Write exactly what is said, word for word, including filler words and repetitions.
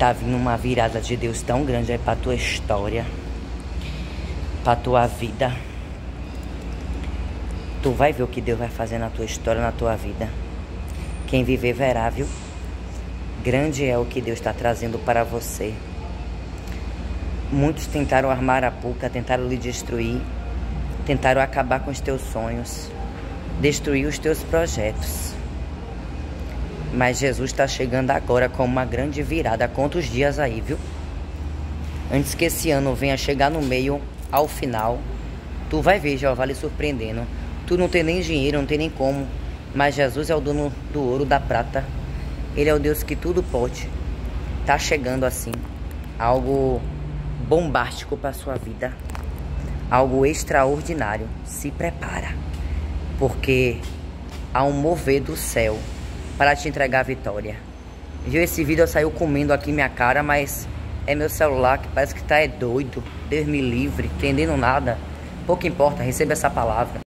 tá vindo uma virada de Deus tão grande aí pra tua história, pra tua vida. Tu vai ver o que Deus vai fazer na tua história, na tua vida. Quem viver verá, viu? Grande é o que Deus está trazendo para você. Muitos tentaram armar a puca, tentaram lhe destruir, tentaram acabar com os teus sonhos, destruir os teus projetos. Mas Jesus está chegando agora com uma grande virada. Conta os dias aí, viu? Antes que esse ano venha chegar no meio, ao final, tu vai ver Jeová lhe surpreendendo. Tu não tem nem dinheiro, não tem nem como, mas Jesus é o dono do ouro, da prata. Ele é o Deus que tudo pode. Tá chegando assim algo bombástico para sua vida, algo extraordinário. Se prepara, porque há um mover do céu para te entregar a vitória. Viu, esse vídeo saiu comendo aqui minha cara, mas é meu celular que parece que tá é doido. Deus me livre, entendendo nada. Pouco importa, receba essa palavra.